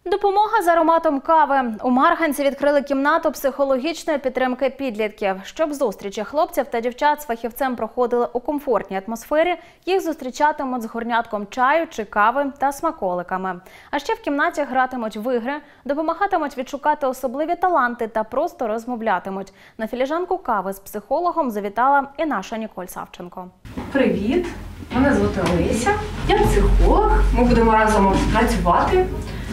Допомога з ароматом кави. У Марганці відкрили кімнату психологічної підтримки підлітків. Щоб зустрічі хлопців та дівчат з фахівцем проходили у комфортній атмосфері, їх зустрічатимуть з горнятком чаю чи кави та смаколиками. А ще в кімнаті гратимуть в ігри, допомагатимуть відшукати особливі таланти та просто розмовлятимуть. На філіжанку кави з психологом завітала і наша Ніколь Савченко. Привіт! Мене звати Олеся, я психолог. Ми будемо разом працювати.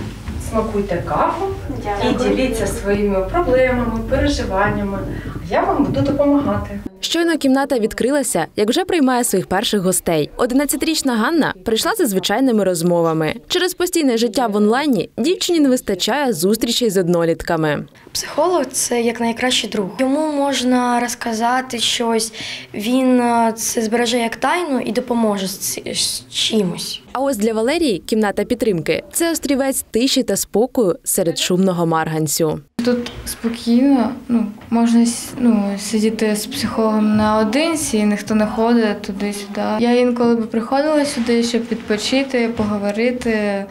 Смакуйте каву і діліться своїми проблемами, переживаннями. Я вам буду допомагати. Щойно кімната відкрилася, як вже приймає своїх перших гостей. 11-річна Ганна прийшла за звичайними розмовами. Через постійне життя в онлайні дівчині не вистачає зустрічей з однолітками. Психолог – це як найкращий друг. Йому можна розказати щось, він це збереже як тайну і допоможе з чимось. А ось для Валерії кімната підтримки – це острівець тиші та спокою серед шумного Марганцю. Тут спокійно, можна сидіти з психологом наодинці, ніхто не ходить туди-сюди. Я інколи б приходила сюди, щоб відпочити, поговорити,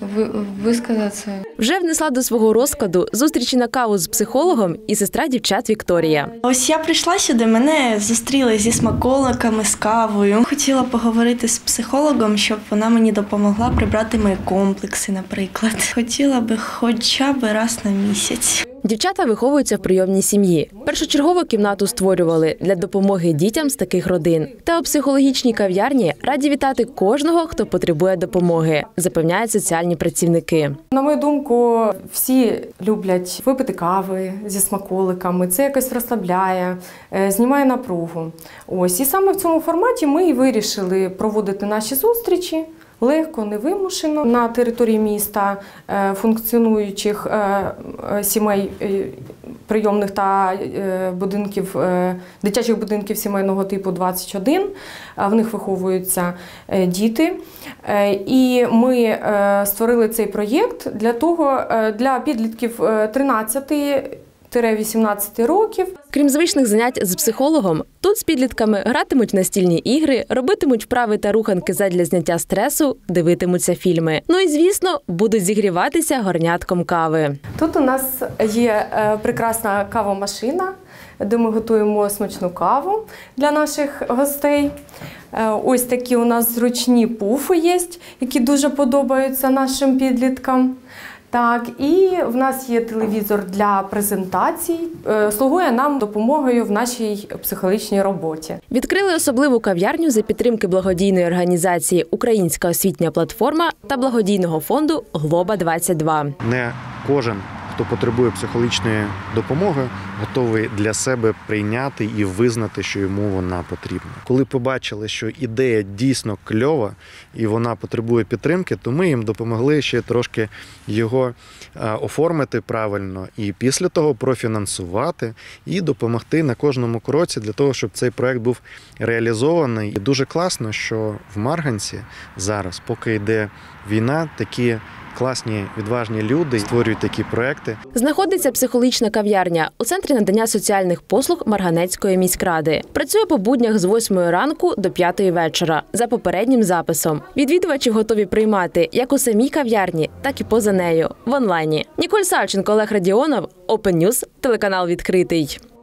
висказатися. Вже внесла до свого розкладу зустрічі на каву з психологом і сестра дівчат Вікторія. Ось я прийшла сюди, мене зустріли зі смаколиками, з кавою. Хотіла поговорити з психологом, щоб вона мені допомогла прибрати мої комплекси, наприклад. Хотіла би хоча б раз на місяць. Дівчата виховуються в прийомній сім'ї. Першочергову кімнату створювали для допомоги дітям з таких родин. Та у психологічній кав'ярні раді вітати кожного, хто потребує допомоги, запевняють соціальні працівники. На мою думку, всі люблять випити кави зі смаколиками. Це якось розслабляє, знімає напругу. Ось. І саме в цьому форматі ми і вирішили проводити наші зустрічі. Легко, невимушено. На території міста функціонуючих сімей прийомних та дитячих будинків сімейного типу 21. В них виховуються діти. І ми створили цей проєкт для підлітків 13-18 років. Крім звичних занять з психологом, тут з підлітками гратимуть в настільні ігри, робитимуть вправи та руханки задля зняття стресу, дивитимуться фільми. Ну і, звісно, будуть зігріватися горнятком кави. Тут у нас є прекрасна кавомашина, де ми готуємо смачну каву для наших гостей. Ось такі у нас зручні пуфи є, які дуже подобаються нашим підліткам. Так, і в нас є телевізор для презентацій, слугує нам допомогою в нашій психологічній роботі. Відкрили особливу кав'ярню за підтримки благодійної організації «Українська освітня платформа» та благодійного фонду «Глоба-22». Не кожен, хто потребує психологічної допомоги, готовий для себе прийняти і визнати, що йому вона потрібна. Коли побачили, що ідея дійсно кльова і вона потребує підтримки, то ми їм допомогли ще трошки його оформити правильно і після того профінансувати і допомогти на кожному кроці для того, щоб цей проект був реалізований. І дуже класно, що в Марганці зараз, поки йде війна, такі класні, відважні люди створюють такі проекти. Знаходиться психологічна кав'ярня у центрі надання соціальних послуг Марганецької міськради. Працює по буднях з 8 ранку до 5 вечора за попереднім записом. Відвідувачів готові приймати як у самій кав'ярні, так і поза нею в онлайні. Ніколь Савченко, Олег Радіонов, Open News, телеканал «Відкритий».